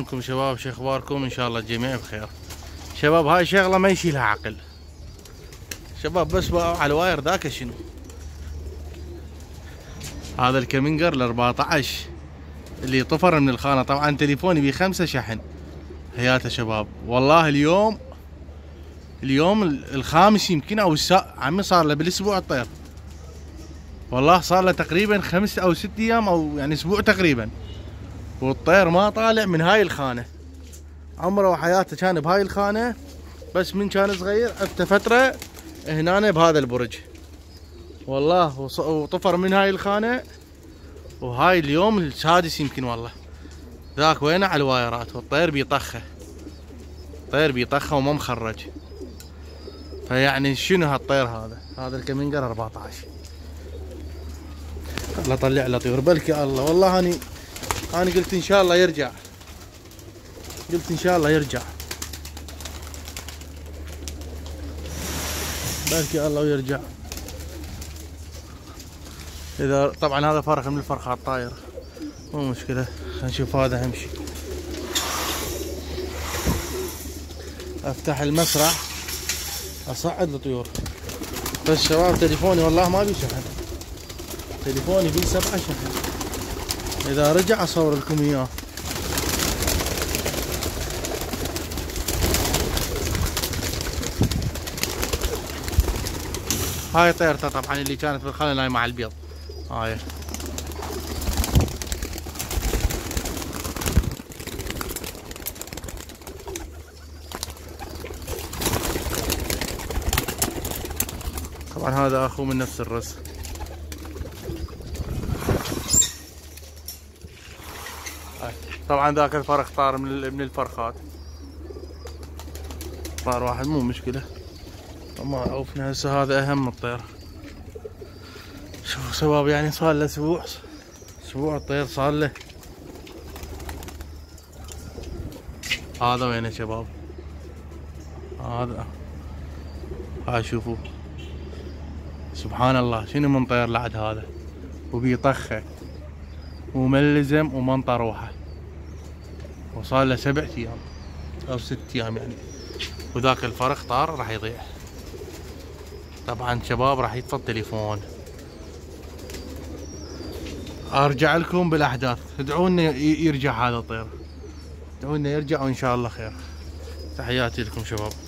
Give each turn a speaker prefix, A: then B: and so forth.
A: لكم شباب، شو اخباركم؟ ان شاء الله الجميع بخير. شباب هاي شغله ما يشيلها عقل شباب، بس بقى على الواير ذاك شنو هذا الكمنجر ال 14 اللي طفر من الخانه. طبعا تليفوني بيه 5 شحن حياته شباب. والله اليوم الخامس يمكن او عمي صار له بالاسبوع الطير. والله صار له تقريبا 5 أو 6 ايام او يعني اسبوع تقريبا، والطير ما طالع من هاي الخانه. عمره وحياته كان بهاي الخانه، بس من كان صغير عفته فتره هنا بهذا البرج. والله وطفر من هاي الخانه، وهاي اليوم السادس يمكن. والله ذاك وينه على الوايرات، والطير بيطخه، الطير بيطخه وما مخرج. فيعني شنو هالطير هذا الكمنجر 14. الله طلع له طيور بلكي الله. والله اني قلت ان شاء الله يرجع، قلت ان شاء الله يرجع بلكي الله ويرجع. اذا طبعا هذا فرخ من الفرخات طاير، مو مشكله. خلينا نشوف هذا اهم شيء. افتح المسرح اصعد الطيور. بس شباب تليفوني والله ما بي شحن، تليفوني بيه 7 شحن. اذا رجع اصور لكم اياه. هاي طيرته طبعا اللي كانت بالخانه نايمه على البيض. هاي طبعا هذا اخوه من نفس الرس. طبعا ذاك الفرخ طار من الفرخات، طار واحد مو مشكله. ما عوفنا هسه هذا اهم الطير. شوفوا شباب يعني صار له اسبوع الطير صار له. هذا وينه شباب؟ هاي شوفوا سبحان الله شنو من طير لعد هذا، وبيطخه وملزم ومنطر روحه، وصار له 7 ايام او 6 ايام يعني. وذاك الفرخ طار راح يضيع. طبعا شباب راح يطفى التليفون. ارجع لكم بالاحداث، ادعونا يرجع هذا الطير، ادعونا يرجع وان شاء الله خير. تحياتي لكم شباب.